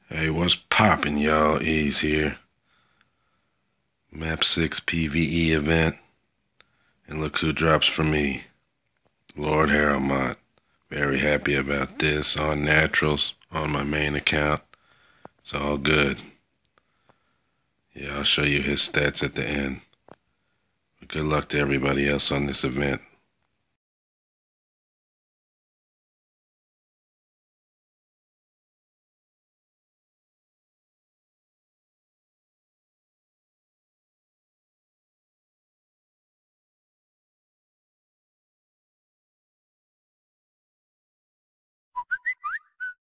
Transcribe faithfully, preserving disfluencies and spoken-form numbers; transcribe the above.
Hey, what's poppin', y'all? Ease here. Map six P V E event. And look who drops for me. Lord Harrowmont. Very happy about this. On naturals, on my main account. It's all good. Yeah, I'll show you his stats at the end. But good luck to everybody else on this event.